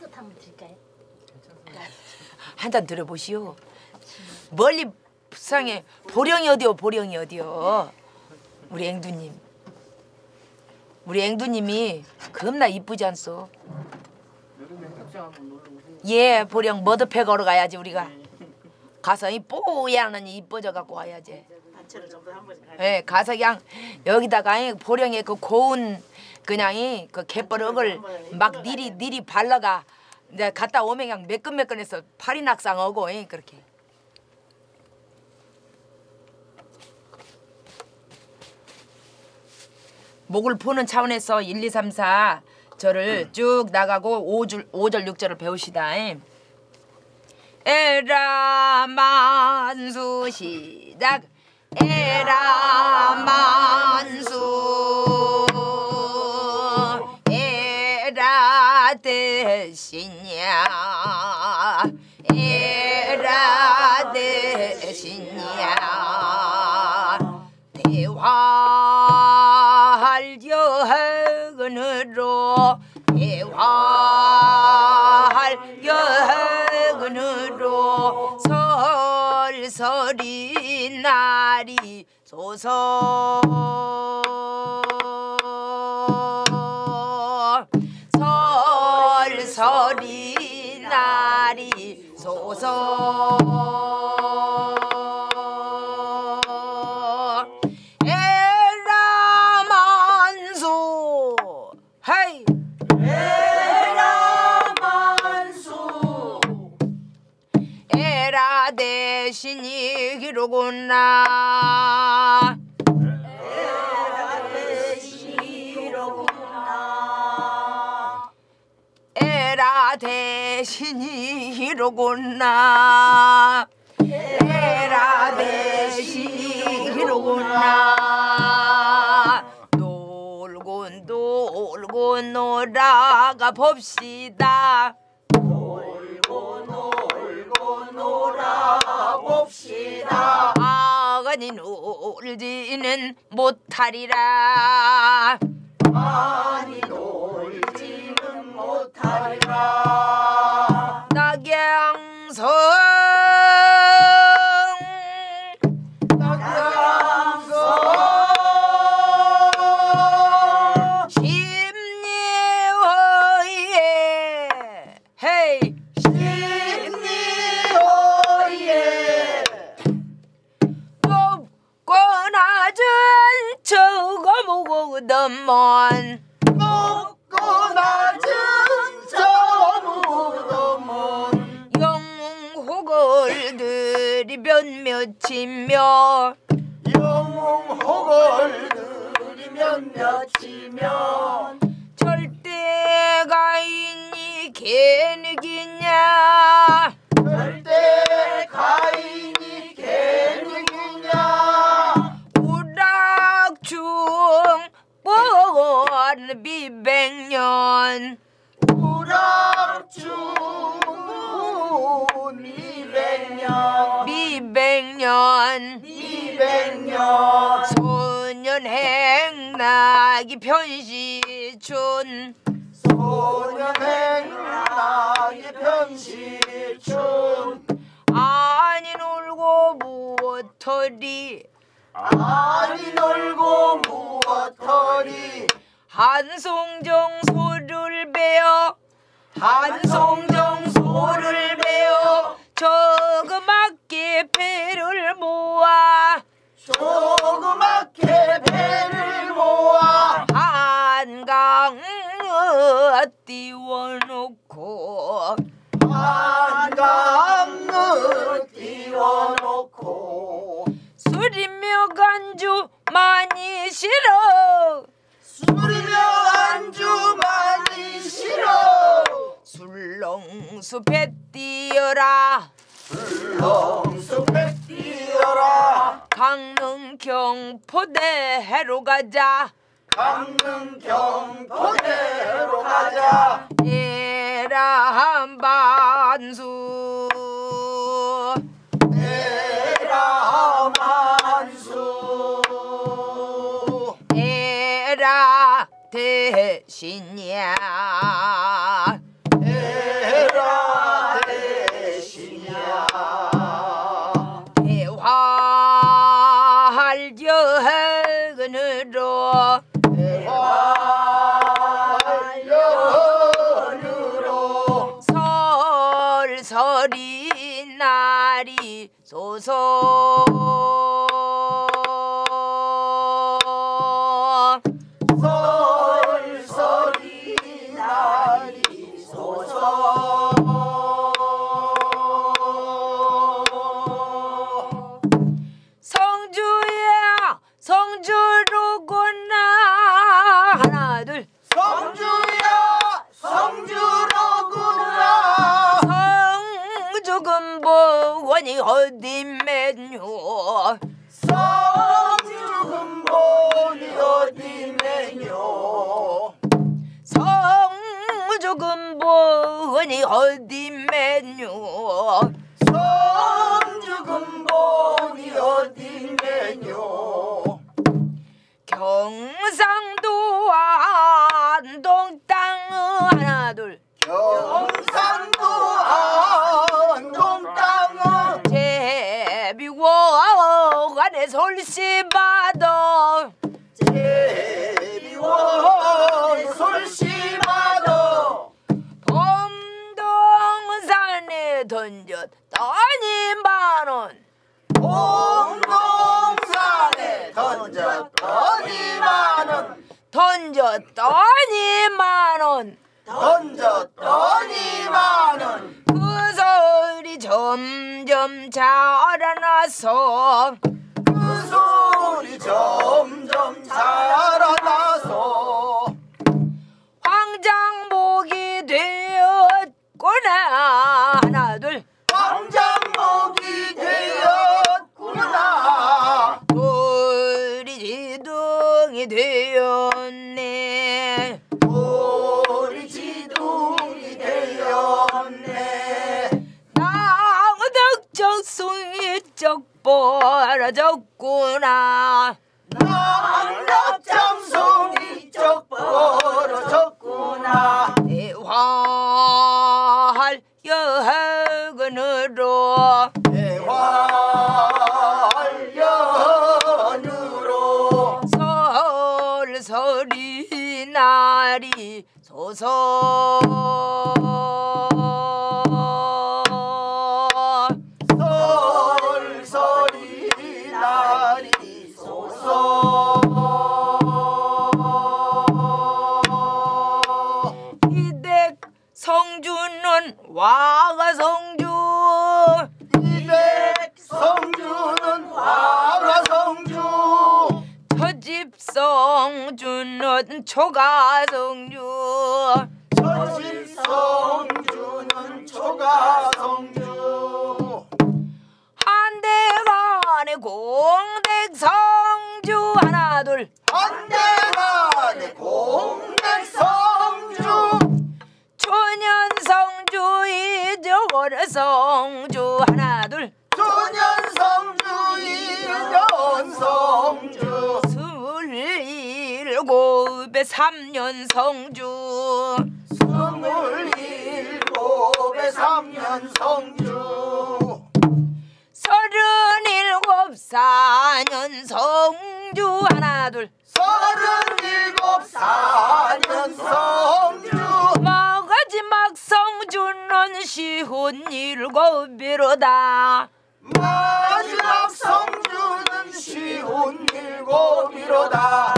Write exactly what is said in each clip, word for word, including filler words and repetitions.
햇볕 한번 드릴까요? 한 잔 들어보시오. 멀리 부상에 보령이 어디요? 보령이 어디요? 우리 앵두님. 우리 앵두님이 겁나 이쁘지 않소? 예, 보령 머드팩 걸어 가야지 우리가. 가서 이 뽀얀 이뻐져 갖고 와야지. 예, 가서 그냥 여기다가 보령에 그 고운 그냥 그 갯벌억을 막 니리 니리 발라가 이제 갔다 오면 그냥 매끈매끈해서 파리 낙상하고 그렇게. 목을 푸는 차원에서 일, 이, 삼, 사 절을 쭉 나가고 오 줄, 오 절, 육 절을 배우시다. 에라 만수 시작. 에라 만수 에라 대신야 에라 대신야 대활여근으로 대활여근으로 설설이 날이 소서 설설이 날이 소서 에라 만수 헤이 에라 만수 에라 대신이 기로구나 에라 대신이로구나 에라 대신이 히로구나 에라 대신이 히로구나 놀고 놀고 놀아가 봅시다 놀고 놀고 놀아봅시다 아가니 놀지는 못하리라 아니 놀지는 못하리라 낙양성 낙양성 심리허예 헤이 심리허예 높고 낮은 저거 무거우더먼 높고 낮은 저 무덤은 영웅호걸들이 몇몇이며 영웅호걸 들이면 몇이면 절대가 있니 개느기냐 절대 가인이 개느기냐 우락중 뻔 비백년 우락중 미백년 미백년 미백년 소년행락이 편시춘 소년행락이 편시춘 아니 놀고 무엇허리 아니 놀고 무엇허리 한송정소를 베어 한송정소를 베어 조그맣게 배를 모아 조그맣게 배를 모아 한강 띄워놓고 한강을 띄워놓고 술이며 간주 많이 싫어 술이며 안주 많이 싫어 술렁숲에 뛰어라 술렁숲에 뛰어라 강릉 경포대로 가자 강릉 경포대로 가자 에라 만수 에라 만수 에라 대신야 에라 소서 솔솔이 나리소서 성주야 성주로구나 하나 둘 성주야 성주로구나 성주금보원이 어디매뇨 성주금보니 어디매뇨 성주금보원이 어디매뇨 성주금보니 어디매뇨 경상도 안동 땅 하나 둘 경상도 안동 땅은 제비원에 솔씨받아 제비원 솔씨받아 범동산에 던졌더니 만원 공동산에 던졌더니 만원 던졌더니 만원 던졌더니 만원 그 소리 점점 자라나서 그 소리 점점 자라나서 황장목이 되었구나 하나 둘 황장목이 되었구나 우리 지둥이 되었네 우리 지둥이 되었네 낭덕정숭이 쩍 벌어졌구나 낭덕장송이 쩍 벌어졌구나 대화할 여학원으로 대활연으로 설설이 날이 소서 솔솔이 나리소서 이댁 성주는 와가 성주 이백 성주는 화가 성주 저집 성주는 초가 성주 저집 성주는 초가 성주 한대간의 공댁 성주 하나 둘 한대간의 공백 성주 초년 성주 이정원 성주 하나 둘 조년 성주 이년 성주 스물일곱에 삼년 성주 스물일곱에 삼년 성주 서른일곱 사년 성주 하나 둘 서른일곱 사년 성주 마지막 성주는 쉬운 일곱이로다 마지막 성주는 쉬운 일곱이로다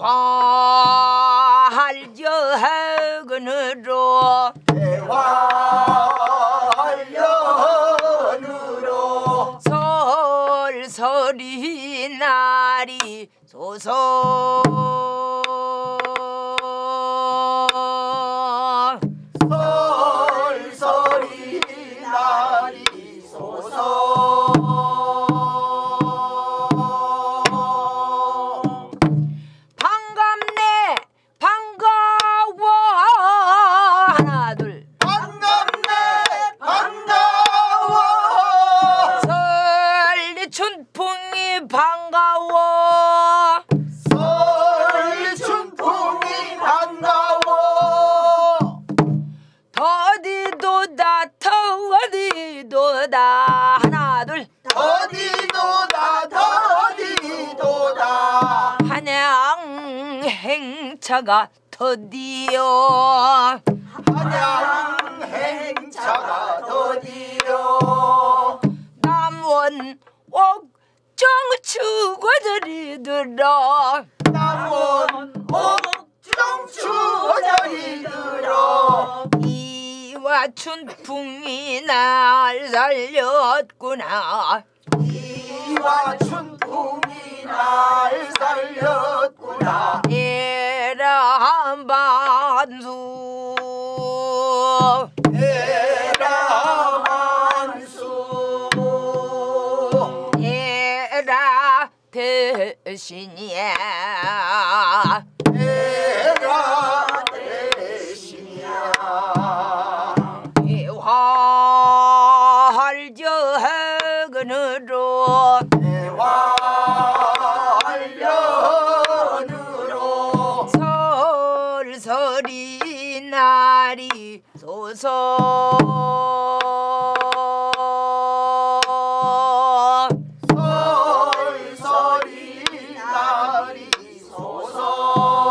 대화할 여학원으로 대활연으로 설설이 날이 소서 솔솔이 나리소서 반갑네 반가워 하나 둘 반갑네 반가워 설리 춘풍이 반가워 설리 춘풍이 반가워 더디도다 더디도다 하나 둘 더디도다 더디도다 한양 행차가 더디요 한양 행차가 더디요 남원 남원 옥정추고들이 들어 남원 옥정추고들이 들어 이와 춘풍이 날 살렸구나 이와 춘풍이 날 살렸구나 에라 만수 에라 만수 에라 대신이야 에라 대신이야 대활저근으로 대활련으로 설설이 날이 소서 설설이 날이 소서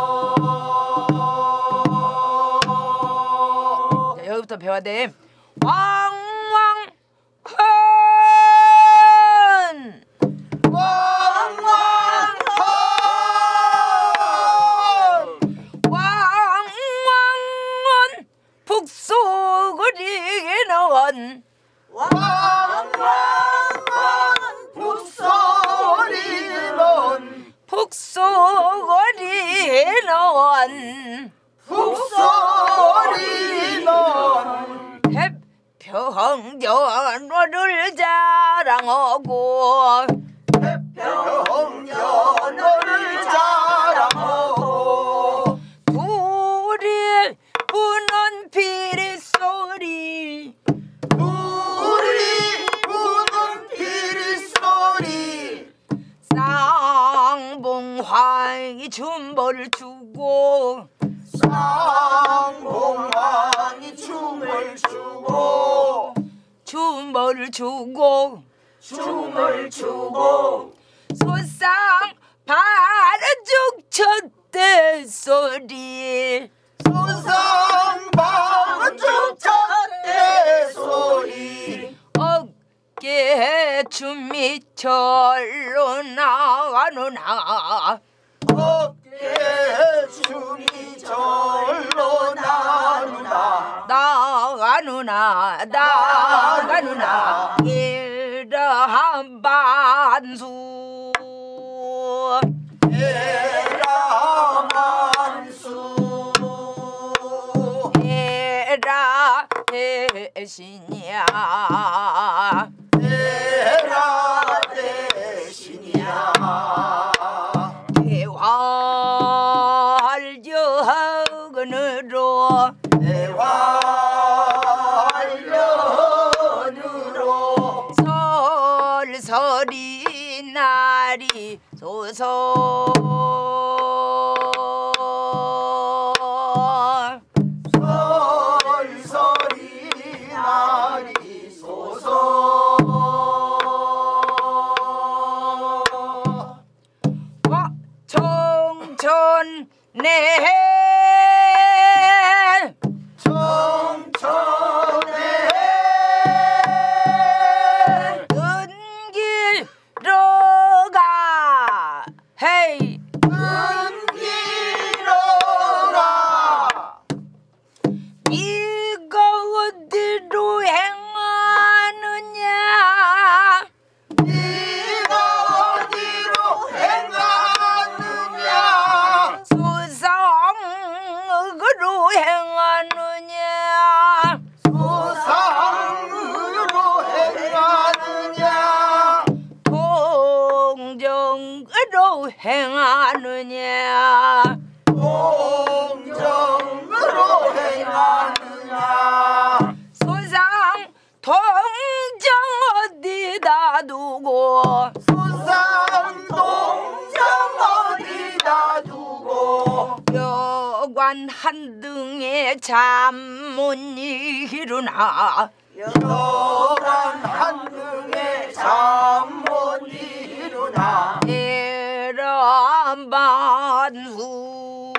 자, 여기부터 배워야 돼. 왕왕헌 왕왕헌 왕왕헌 북소거리는 왕왕헌 북소리는 북소거리는 북소리는 태평연어를 자랑하고 태평연어를 자랑하고 둘이 부는 피리소리 우리 부는 피리소리 쌍봉황이 춤을 추고 쌍봉황이 춤을 추고 춤을 추고 춤을 추고 소상 바르죽 쳤대 소리 소상 바르죽 쳤대 소리 어깨 춤이 절로 나가누나 어깨 춤이 절로 나누나 나가누나 나가누나 이러한 반수 에라 만수 에라 대신이야 에라 대신이야 대활저근으로 대활련으로 설설이 날이 소서 설설이 날이 소서 와 청천 내 청천에 은길로 가 헤이 은기로가 이거 어디로 행하느냐 네가 어디로 행하느냐 수상으로 행하느냐 소상으로 행하느냐 공정으로 행하느냐 공정으로 행하느냐 소상 동정 어디다 두고 소상 동정 어디다 두고 여관 한 등에 잠 못 이루나 여관 한등에 잠 못 이루나 에란 반수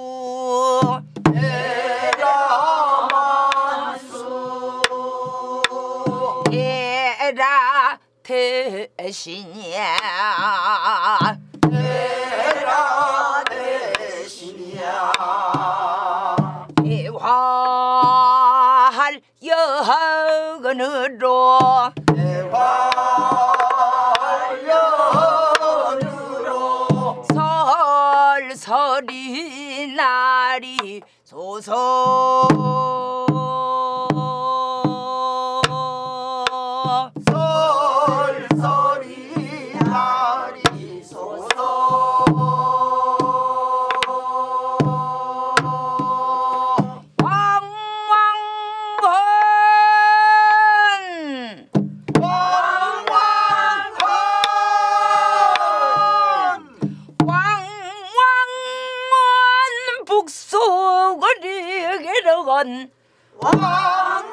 에라 만수 에라 대신이야 대라 대신이야 대활 여근으로 대활연으로 설설이 날이 소서 설설이 날이 소서 왕왕건 왕왕건 왕왕원 북소거리 게러건 왕왕왕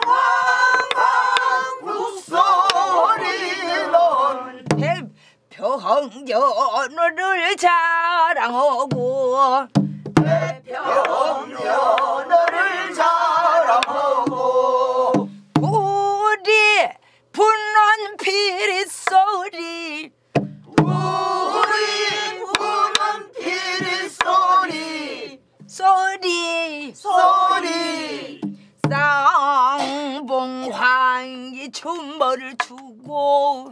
북소리는 대평연어를 자랑하고 대평연어를 자랑하고 우리 분원 피리소리 우리 부는 피리소리 소리 소리 쌍봉황이 춤을 추고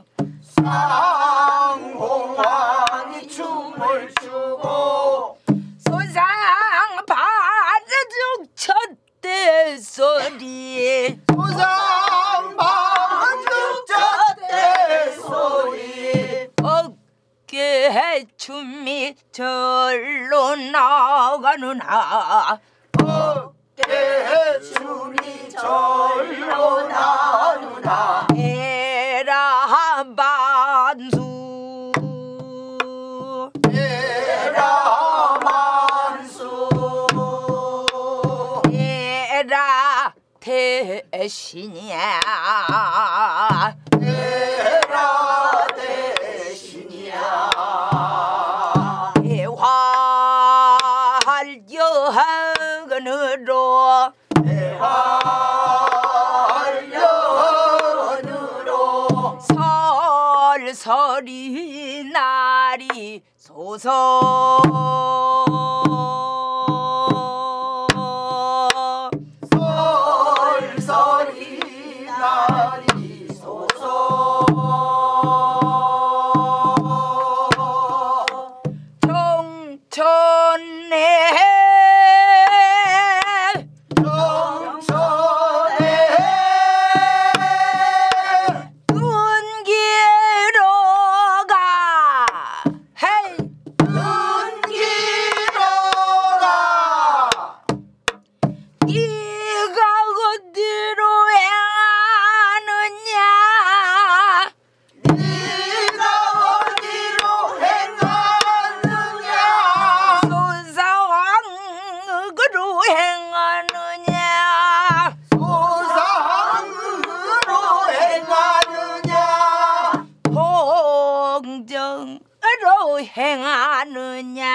쌍봉황이 춤을 추고 손상 바르죽 쳤대 소리 부상 반죽자대 소리 어깨에 춤이 절로 나가느나 어깨에 춤이 절로 나누나 에라 반수 에라 만수 에라 대신이야 에라 대신이야 대활 여근으로 대활연으로 설설이 날이 소서 설설이 날이 소서 정천에 정천에 은기로 가 헤이 은기로가 네가 어디로 행하느냐 네가 어디로 행하느냐 소사왕으로 행하느냐 소상으로 행하느냐 홍정으로 행하느냐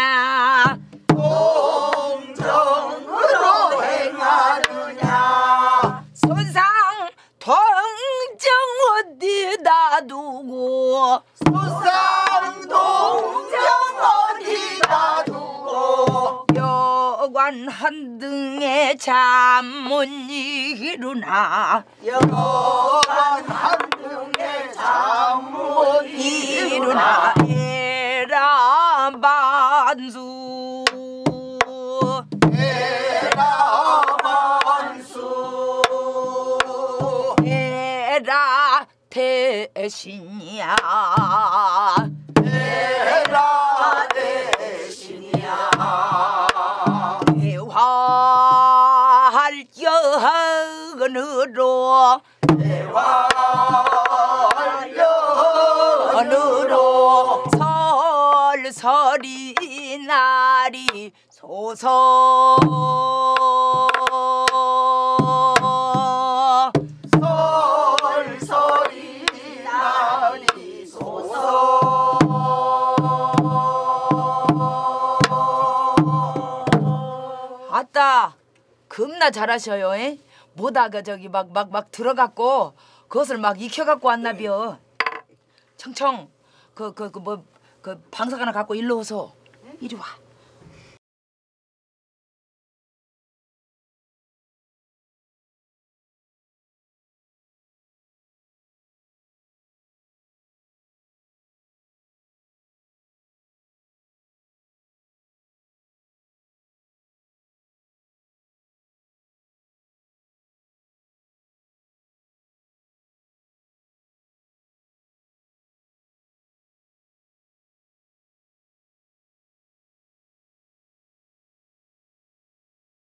공정으로 행하느냐 손상 동정 어디다 두고 소상동정 어디다 두고 여관 한 등에 잠 못 이루나 여관 한 등에 잠못 이루나 이루나 에라 반수 에라 만수 에라 대신이야 에라 대신이야 대활 여근으로 대활연으로 설설이 날이 소서 설설이 날이 소서 아따 겁나 잘하셔요. 에? 뭐다 그 저기 막 막 막 들어갔고 그것을 막 익혀갖고 왔나벼. 청청 그 그 그 뭐 그 방석 하나 갖고 일로 오소. 이리 와.